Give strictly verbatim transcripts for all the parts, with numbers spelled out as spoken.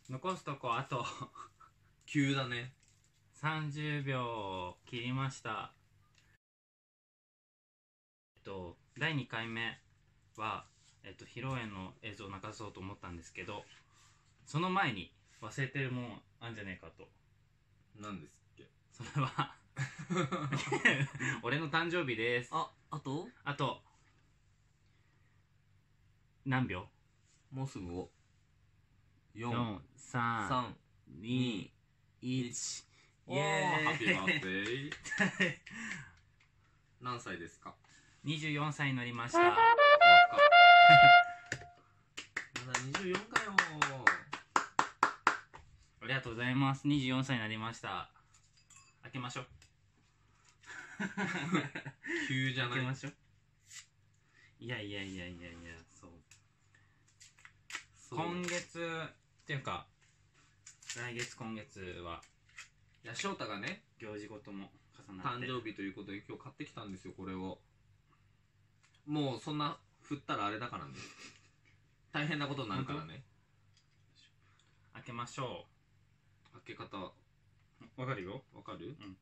残すとこあと急だね。 さんじゅうびょう切りました。えっとだいにかいめはえっと披露宴の映像を流そうと思ったんですけど、その前に忘れてるもんあんじゃねえかと。 何ですっけ？ それは俺の誕生日です。 あ、あとあと何秒？ もうすぐよん、 よん、さん、 さん、 に、いち。 イエーイ。ハッピーバースデー。何歳ですか？ にじゅうよんさいになりました。 まだにじゅうよんかよ。 ありがとうございます。にじゅうよんさいになりました。開けましょう。 急じゃない？ 開けましょう。いやいやいやいやいや、そう。 そう今月っていうか来月今月はいや翔太がね、 行事ごとも重なって誕生日ということで今日買ってきたんですよ、これを。もうそんな振ったらあれだからね、大変なことになるからね。 開けましょ開け方う。わかるよ。 わかる？ うん。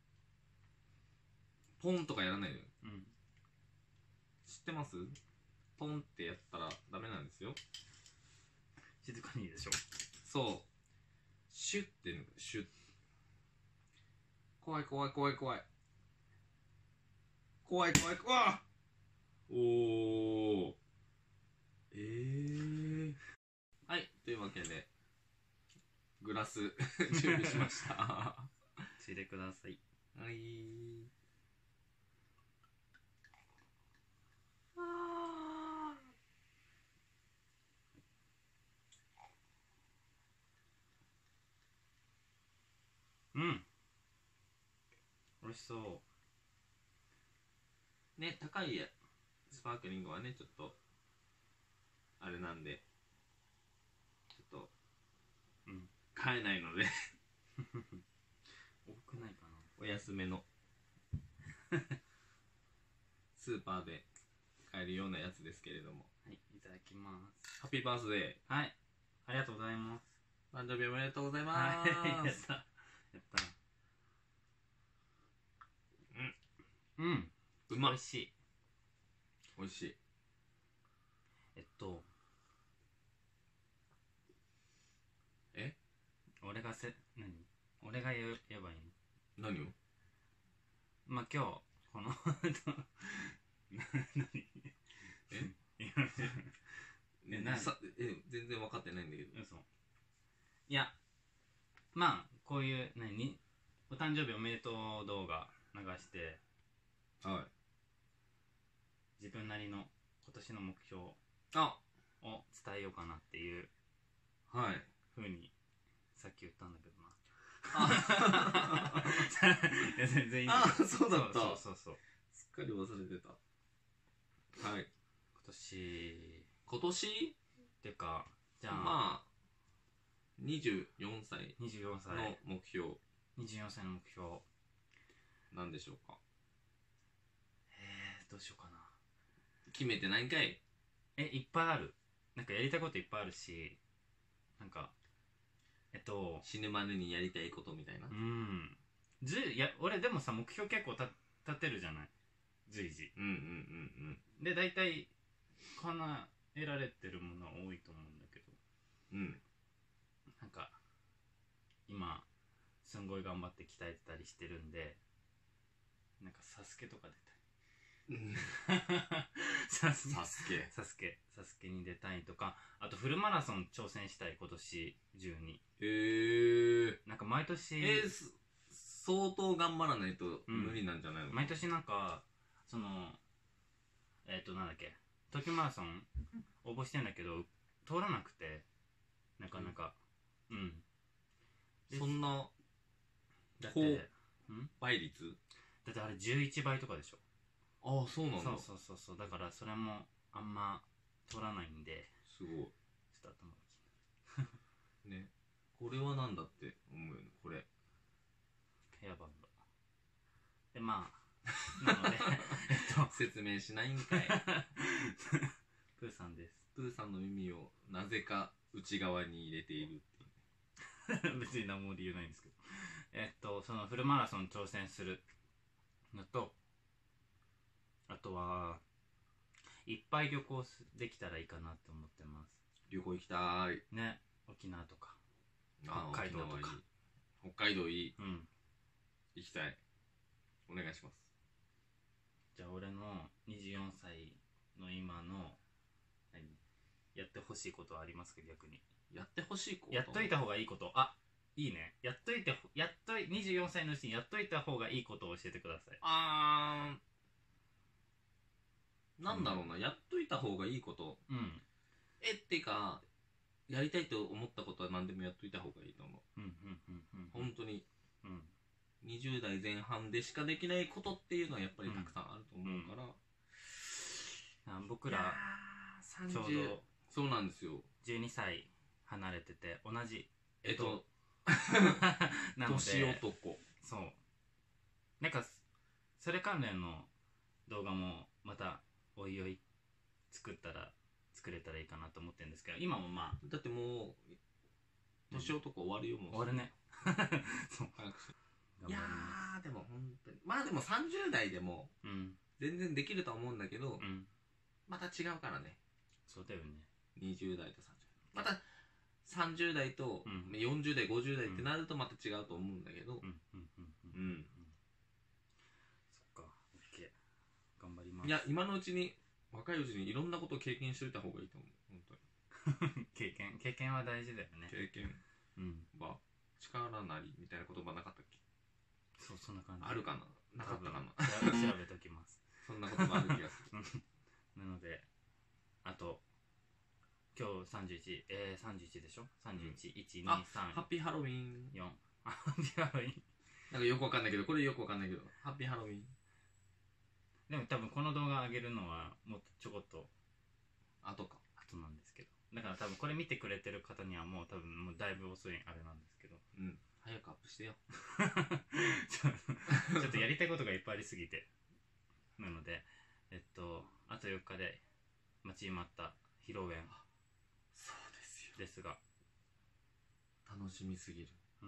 ポンとかやらないで。 うん。 知ってます？ポンってやったらダメなんですよ。 静かにいいでしょ。 そう、シュッて抜く。シュッ。怖い怖い怖い怖い怖い怖い怖い。おー、えー、はい、というわけでグラス準備しましたはついでください。 い。あうん、美味しそう。 ーね、高いスパークリングはねちょっとあれなんでちょっとうん買えないので多くないかな。 お安めのスーパーで買えるようなやつですけれども。 はい、いただきます。 ハッピーバースデー。 はい、ありがとうございます。 誕生日おめでとうございまはい、やっす。 たやったうん、 うまい。 美味しい。 美味しい。 えっとえ俺がせ何俺が言う言えばいいの？ 何を？ まあ今日この何ええなさえ全然分かってないんだけど。 嘘。いや、まあこういう何お誕生日おめでとう動画流してはい。 自分なりの今年の目標をあ、 伝えようかなっていうはいふうにさっき言ったんだけどな。 あいや全然いいんだあけど。 そうだった。 そうそうそう。 すっかり忘れてた。はい。 今年今年っていうかじゃあ、 まあにじゅうよんさいにじゅうよんさいの目標にじゅうよんさいの目標、 なんでしょうか？ えー、どうしようかな。 決めてないんかい？ え、いっぱいある。なんかやりたいこといっぱいあるし、なんかえっと死ぬまでにやりたいことみたいな。 うんずいや俺でもさ目標結構た立てるじゃない、随時。 うんうんうんで大体叶えられてるものは多いと思うんだけど、 うんうん。 なんか今すんごい頑張って鍛えてたりしてるんで、なんかサスケとか出たいサスケサスケサスケサスケに出たいとか、あとフルマラソン挑戦したい今年中に。 へえ。 なんか毎年えー、す相当頑張らないと無理なんじゃないの？ 毎年なんかそのえっとなんだっけ東京マラソン応募してんだけど通らなくて、なかなかうんそんなだっこてう倍率？ だってあれじゅういちばいとかでしょ。 ああそうなんだ。 そうそうそうそう、だからそれもあんま通らないんで、 すごいちょっと頭が気になるね。これはなんだって思うよね。これヘアバンドで、まあなのでえっと説明しないんかいプーさんです。 プーさんの耳をなぜか内側に入れているっていう別に何も理由ないんですけど、えっとそのフルマラソン挑戦するのと、あとはいっぱい旅行できたらいいかなって思ってます。 旅行行きたいね、沖縄とかあ北海道とか沖縄いい北海道いい、 うん、 行きたい。お願いします。 じゃあ俺のにじゅうよんさいの今の何やってほしいことはありますか？逆にやってほしいことやっといた方がいいこと。あ、いいね。やっといてやっといにじゅうよんさいのうちにやっといた方がいいことを教えてください。 あーなんだろうな、うん、やっといた方がいいこと、 うん、 えってかやりたいと思ったことは何でもやっといた方がいいと思う。 うんうんうんうん、 本当に、 うん、 にじゅう代前半でしかできないことっていうのはやっぱりたくさんあると思うから、 うんうん、僕らちょうどそうなんですよ、 じゅうにさい離れてて同じえっとなので年男。 そうなんかそれ関連の動画もまたおいおい作ったら作れたらいいかなと思ってるんですけど、今もまあだってもう年男終わるよ、もう終わるねそう早くしいやーでも本当にまあでもさんじゅう代でも全然できるとは思うんだけど、うん、また違うからね。 そうだよね。 にじゅう代とさんじゅう代またさんじゅう代とよんじゅう代ごじゅう代ってなるとまた違うと思うんだけど、うんうんうんうん、うん、 そっか、OK、頑張ります。 いや今のうちに若いうちにいろんなことを経験しておいた方がいいと思う、本当に経験経験は大事だよね。 経験は力なりみたいな言葉なかったっけ？ そう、そんな感じあるかな、なかったかな調べときますそんな言葉ある気がするなのであと今日さんじゅういち、えー、さんじゅういちでしょ。さんじゅういち、いち、に、さん、 ハッピーハロウィンよんハッピーハロウィンなんかよくわかんないけど、これよくわかんないけどハッピーハロウィン。 でも多分この動画上げるのはもっとちょこっと後か後なんですけど、だから多分これ見てくれてる方にはもう多分もうだいぶ遅いあれなんですけど、 うん、早くアップしてよちょっとやりたいことがいっぱいありすぎて、なのでえっとあとよっかで待ちに待った披露宴そうですよですが、 楽しみすぎる、うん、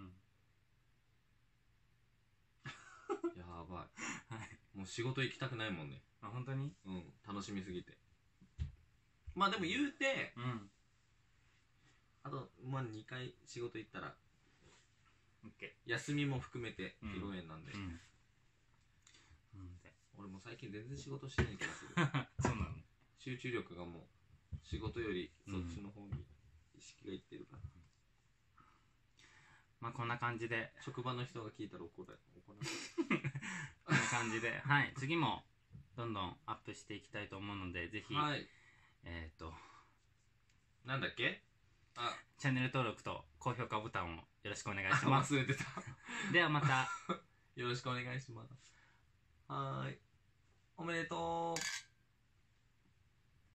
やばい、はい、もう仕事行きたくないもんね。 あ、本当に？ うん、楽しみすぎて。まあでも言うて、うん、あとまあにかい仕事行ったら OK、 休みも含めて披露宴なんで、うんうん、 なんで俺も最近全然仕事してない気がするそうなの？ 集中力がもう仕事よりそっちの方に意識がいってるから、うん、 まあこんな感じで職場の人が聞いたら怒られるこんな感じではい、次もどんどんアップしていきたいと思うので、ぜひ、はい、えっとなんだっけ、 あチャンネル登録と高評価ボタンをよろしくお願いします忘れてたではまたよろしくお願いします。はい、おめでとう。